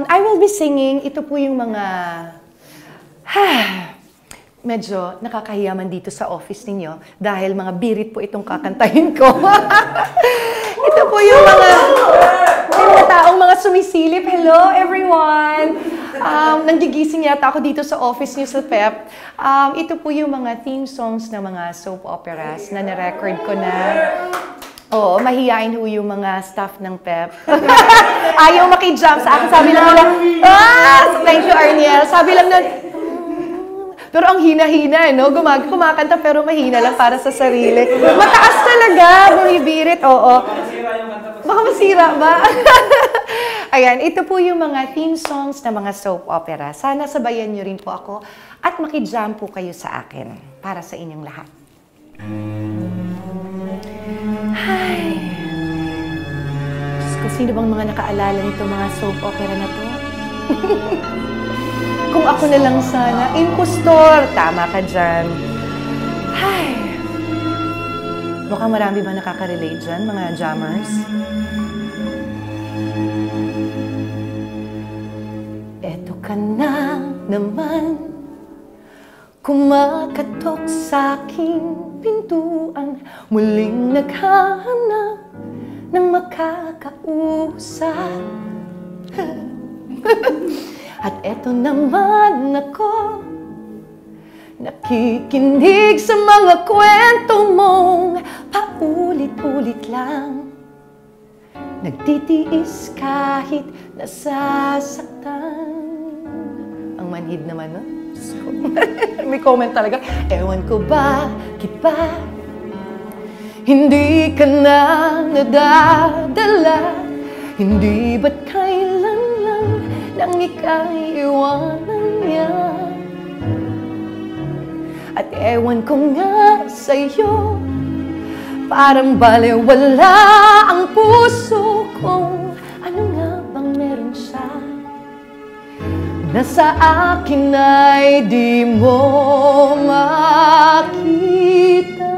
I will be singing, ito po yung mga, medyo nakakahiyaman dito sa office ninyo dahil mga birit po itong kakantahin ko. Ito po yung mga taong mga sumisilip. Hello everyone! Nanggigising yata ako dito sa office niyo sa PEP. Ito po yung mga theme songs ng mga soap operas na na-record ko na. Oo, mahihain ho yung mga staff ng PEP. Ayaw makijump sa akin. Sabi lang nila, thank you Arniel. Sabi lang na, pero ang hina-hina, no? Kumakanta pero mahina lang para sa sarili. Mataas talaga, bumibirit, oo. Baka masira ba? Ayan, ito po yung mga theme songs ng mga soap opera. Sana sabayan nyo rin po ako at makijump po kayo sa akin para sa inyong lahat. Hi! Diyos ko, sino bang mga nakaalala nito mga soap opera na to? Kung ako na lang sana, impostor! Tama ka dyan. Hi! Mukhang marami ba nakaka-relate dyan, mga jammers? Eto ka na naman, kumakatok sa aking pintuan, muling naghahanap ng makakausap. At eto naman ako, nakikinig sa mga kwento mong paulit-ulit lang. Nagtitiis kahit nasasaktan. Ang manhid naman, no? May comment talaga. Ewan ko bakit ba hindi ka na nadadala? Hindi ba't kailan lang nang ika'y iwanan niya? At ewan ko nga sa'yo, parang balewala ang puso ko. Ano nga bang meron siya na sa akin ay di mo makita?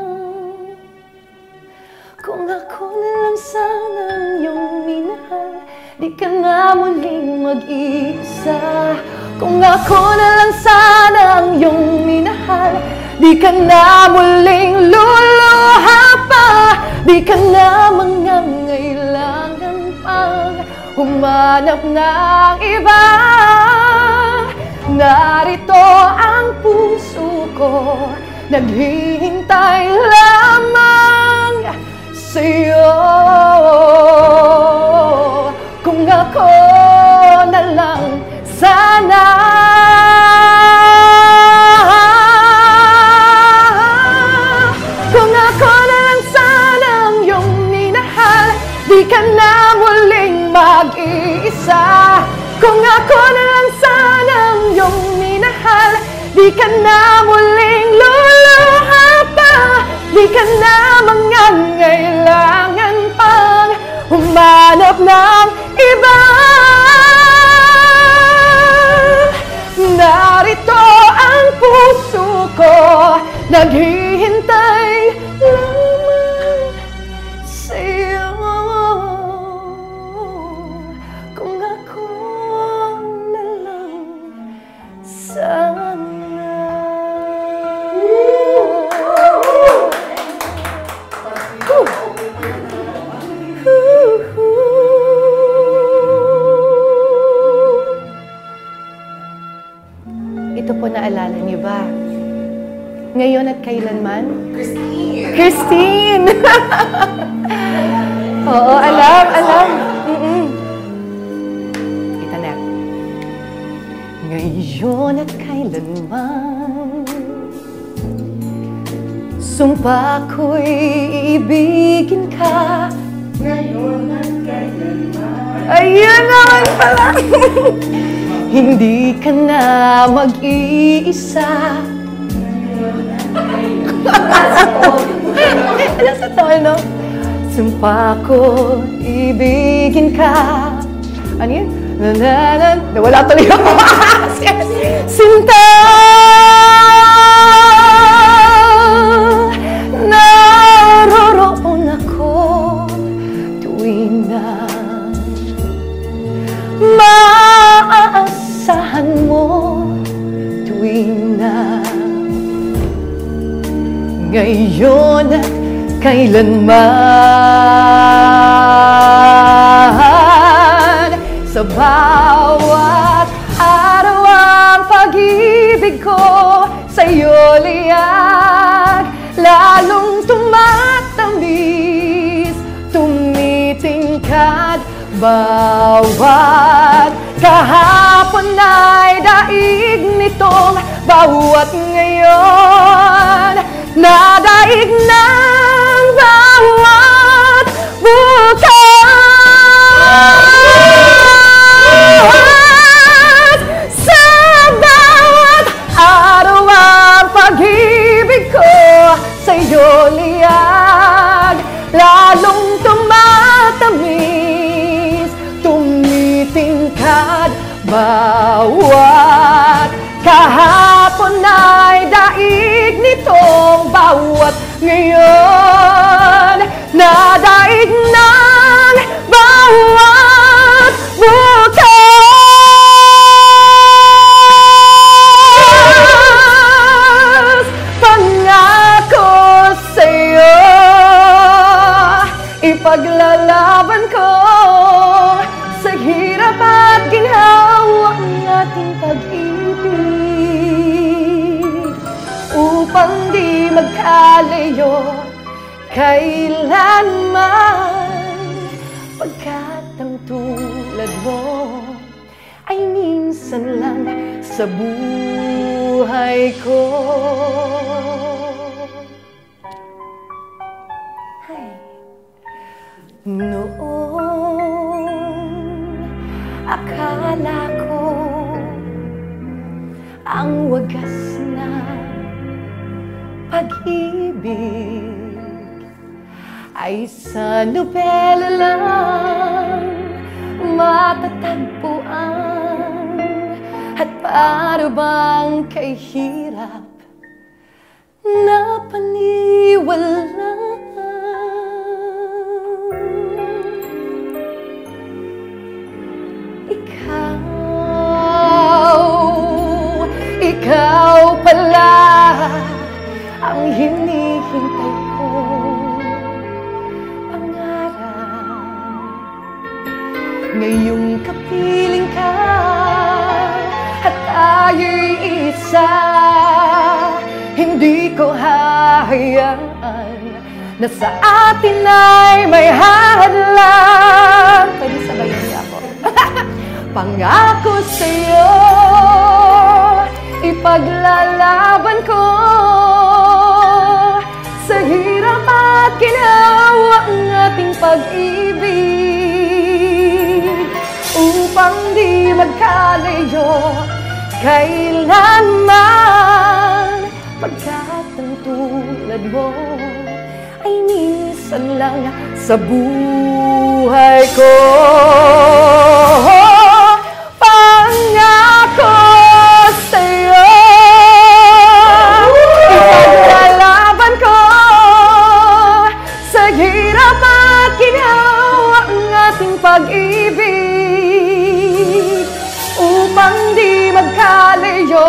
Kung ako na lang sana ang iyong minahal, di ka na muling mag-isa. Kung ako na lang sana ang iyong minahal, di ka na muling luluha pa. Di ka na mangangailangan pang humanap ng iba. Narito ang puso ko, naghihintay lamang sa'yo. Kung ako na lang sana, kung ako na lang sana ang iyong minahal, di ka na muling mag-iisa. Kung ako na lang sana ang iyong minahal, di ka na muling luluha pa. Di ka na mangangailangan pang humanap ng iba. Narito ang puso ko, naghihintay lamang sa'yo. Kung ako na lang sana. Ito po, naalala niyo ba? Ngayon at kailanman? Christine! Christine! Oo, alam. Ito na. Ngayon at kailanman, sumpa ko'y iibigin ka. Ngayon at kailanman. Ayun naman pala! Hindi ka na mag-iisa. Ano sa tono? Sumpa ko, ibigin ka. Ano yun? Nawala tuloy ako. Sinta! Naroroon ako tuwing na ngayon at kailanman. Sa bawat araw ang pag-ibig ko sa'yo liyag, lalong tumatamis, tumitingkad. Bawat kahapon ay daig nitong bawat ngayon, nadaig ng bawat bukas. Sa bawat araw ang pag-ibig ko sa'yo liyag, lalong tumatamis, tumitingkad. Bawat kahapon ay daig nitong bawat ngayon, nadaig ng bawat bukas. Pangako sa'yo, ipaglalaban ko sa hirap at ginhawa ang ating pag-ibig, upang di magkalayo kailanman. Pagkat ang tulad mo ay minsan lang sa buhay ko. Noon akala ko ang wagas na pag-ibig ay sa nobela lang matatagpuan, at para bang kay hirap na paniwala. Ikaw pala ang hinihintay ko, pangarap. Ngayong kapiling ka at tayo'y isa, hindi ko hahayaan na sa atin ay may hadlang. Pwede sabayin niyo ako. Pangako sa'yo, ipaglalaban ko sa hirap at ginawa ang ating pag-ibig, upang di magkalayo kailanman. Pagkat ang tulad mo ay minsan lang sa buhay ko. Pangako sa'yo, ipaglalaban ko sa hirap at ginawa ang ating pag-ibig, upang di magkalayo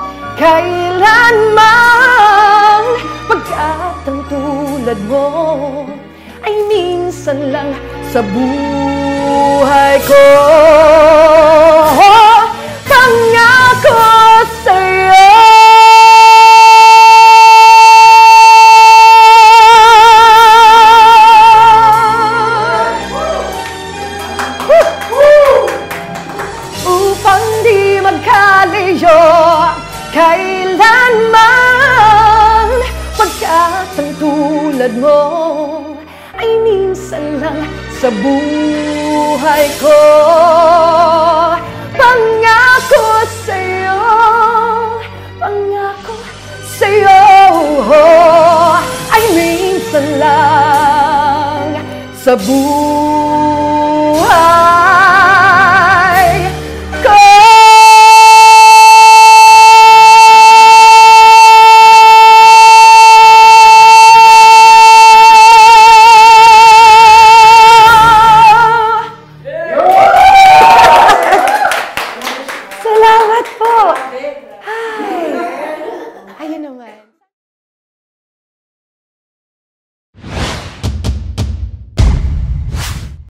kailanman. Pagkat ang tulad mo ay minsan lang sa buhay ko. Pangako sa'yo, upang di magkalayo kailanman. Pagkat ang tulad mo ay minsan lang sa buhay ko. Pangako sa'yo, pangako sa'yo, ay minsan lang sa buhay